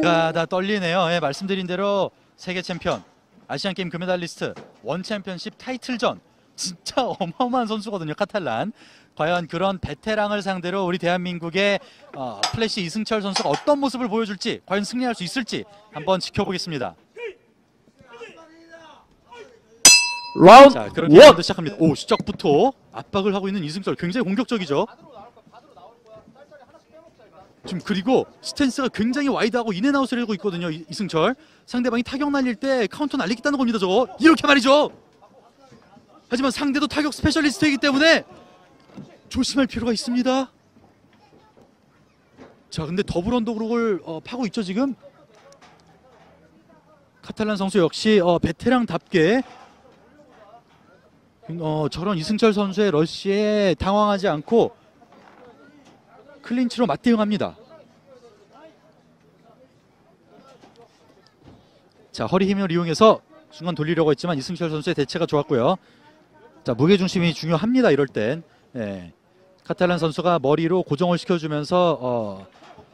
다 떨리네요. 예, 말씀드린 대로 세계 챔피언, 아시안 게임 금메달리스트, 원 챔피언십 타이틀전 진짜 어마어마한 선수거든요. 카탈란. 과연 그런 베테랑을 상대로 우리 대한민국의 플래시 이승철 선수가 어떤 모습을 보여줄지, 과연 승리할 수 있을지 한번 지켜보겠습니다. 라운드 자, 그렇게 라운드 시작합니다. 오, 시작부터 압박을 하고 있는 이승철 굉장히 공격적이죠. 지금 그리고 스탠스가 굉장히 와이드하고 인앤아웃을 하고 있거든요. 이승철. 상대방이 타격 날릴 때 카운터 날리겠다는 겁니다. 저거 이렇게 말이죠. 하지만 상대도 타격 스페셜리스트이기 때문에 조심할 필요가 있습니다. 자, 근데 더블 언더그록을 파고 있죠 지금. 카탈란 선수 역시 베테랑답게 저런 이승철 선수의 러시에 당황하지 않고 클린치로 맞대응합니다. 자, 허리 힘을 이용해서 순간 돌리려고 했지만 이승철 선수의 대체가 좋았고요. 자, 무게중심이 중요합니다. 이럴 땐. 예. 카탈란 선수가 머리로 고정을 시켜주면서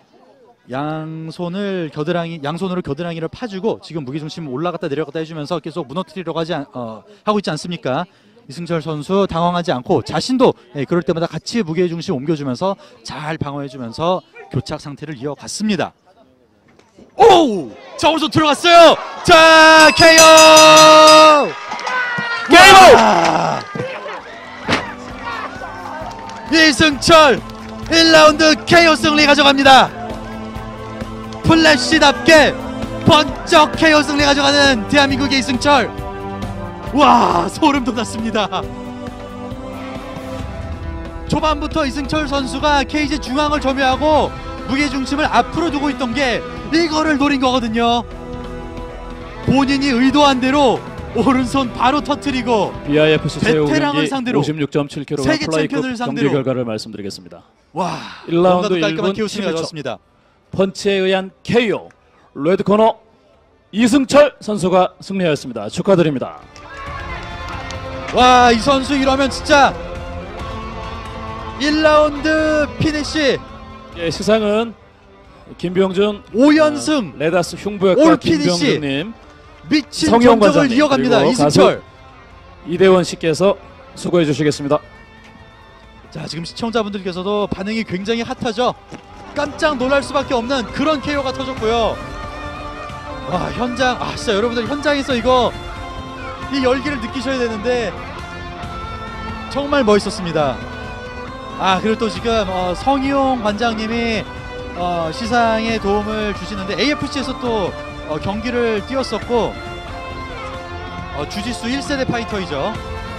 양손으로 겨드랑이를 파주고 지금 무게중심 올라갔다 내려갔다 해주면서 계속 무너뜨리려고 하고 있지 않습니까? 이승철 선수 당황하지 않고 자신도 그럴 때마다 같이 무게중심 옮겨주면서 잘 방어해주면서 교착 상태를 이어갔습니다. 오! 자, 오른손 들어갔어요. 자, KO! 이승철 1라운드 KO 승리 가져갑니다. 플래시답게 번쩍 KO 승리 가져가는 대한민국의 이승철. 와, 소름 돋았습니다. 초반부터 이승철 선수가 케이지 중앙을 점유하고 무게중심을 앞으로 두고 있던 게 이거를 노린 거거든요. 본인이 의도한 대로 오른손 바로 터뜨리고 BIFC 베테랑을 상대로 56.7kg 세계 플라이급 챔피언을 상대로 경기 결과를 말씀드리겠습니다. 와, 1라운드 깔끔한 1분 KO 승리 11초 가져왔습니다. 펀치에 의한 KO. 레드 코너 이승철 선수가 승리하였습니다. 축하드립니다. 와, 이 선수 이러면 진짜 1라운드 피니시. 예, 시상은 김병준 5연승 레다스 흉부외과 올 피니시. 김병준님, 미친 성형 전적을 관장님, 이어갑니다. 그리고 이승철. 이대원 씨께서 수고해 주시겠습니다. 자, 지금 시청자분들께서도 반응이 굉장히 핫하죠. 깜짝 놀랄 수밖에 없는 그런 KO가 터졌고요. 와, 현장, 진짜 여러분들 현장에서 이 열기를 느끼셔야 되는데 정말 멋있었습니다. 그리고 또 지금 성희용 관장님이 시상에 도움을 주시는데 AFC에서 또 경기를 뛰었었고 주짓수 1세대 파이터이죠.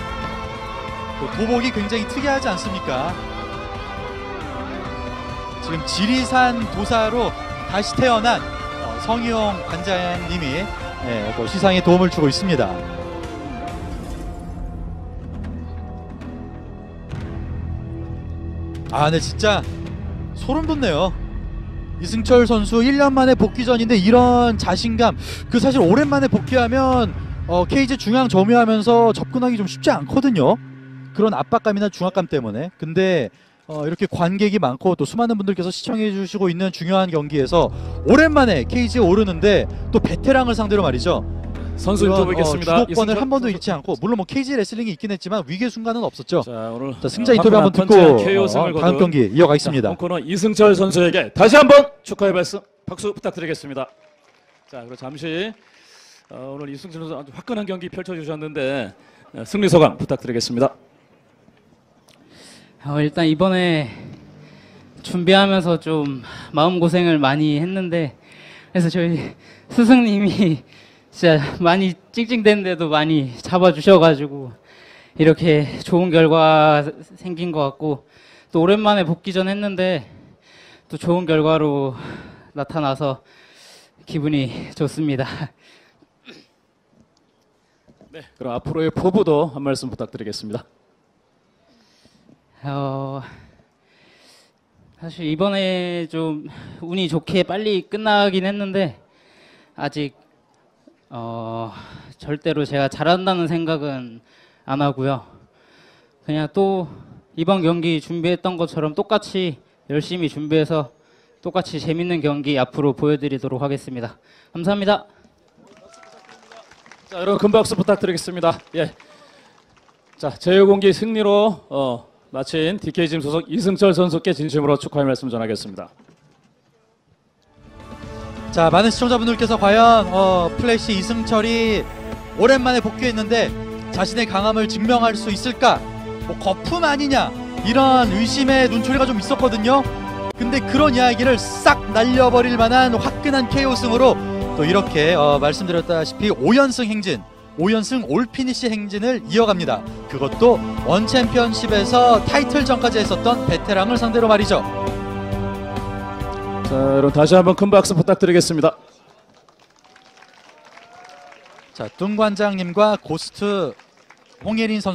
도복이 굉장히 특이하지 않습니까? 지금 지리산 도사로 다시 태어난 성희용 관장님이 시상에 도움을 주고 있습니다. 근데 진짜 소름 돋네요. 이승철 선수 1년 만에 복귀전인데 이런 자신감, 사실 오랜만에 복귀하면 케이지 중앙 점유하면서 접근하기 좀 쉽지 않거든요. 그런 압박감이나 중압감 때문에. 근데 이렇게 관객이 많고 또 수많은 분들께서 시청해 주시고 있는 중요한 경기에서 오랜만에 케이지에 오르는데 또 베테랑을 상대로 말이죠. 선수 인터뷰 있겠습니다. 주도권을 한 번도 잃지 않고, 물론 케이지 레슬링이 있긴 했지만 위기의 순간은 없었죠. 자, 오늘 승자 인터뷰 한번 듣고 다음 경기 이어가겠습니다. 코너 이승철 선수에게 다시 한번 축하의 박수 부탁드리겠습니다. 자, 그리고 잠시 오늘 이승철 선수 아주 화끈한 경기 펼쳐주셨는데 승리 소감 부탁드리겠습니다. 일단 이번에 준비하면서 좀 마음고생을 많이 했는데, 그래서 저희 스승님이 진짜 많이 찡찡댔는데도 많이 잡아주셔가지고 이렇게 좋은 결과 생긴 것 같고, 또 오랜만에 복귀전 했는데 또 좋은 결과로 나타나서 기분이 좋습니다. 네, 그럼 앞으로의 포부도 한 말씀 부탁드리겠습니다. 사실 이번에 좀 운이 좋게 빨리 끝나긴 했는데 아직 절대로 제가 잘한다는 생각은 안 하고요. 그냥 또 이번 경기 준비했던 것처럼 똑같이 열심히 준비해서 똑같이 재밌는 경기 앞으로 보여드리도록 하겠습니다. 감사합니다. 자, 여러분 큰 박수 부탁드리겠습니다. 예. 자, 제5공기 승리로 마친 DK짐 소속 이승철 선수께 진심으로 축하의 말씀 전하겠습니다. 자, 많은 시청자분들께서 과연 플래시 이승철이 오랜만에 복귀했는데 자신의 강함을 증명할 수 있을까? 뭐 거품 아니냐? 이런 의심의 눈초리가 좀 있었거든요. 근데 그런 이야기를 싹 날려버릴 만한 화끈한 KO승으로 또 이렇게 말씀드렸다시피 5연승 행진, 5연승 올피니시 행진을 이어갑니다. 그것도 원챔피언십에서 타이틀전까지 했었던 베테랑을 상대로 말이죠. 자, 여러분 다시 한번 큰 박수 부탁드리겠습니다. 자, 뚱 관장님과 고스트 홍예린 선수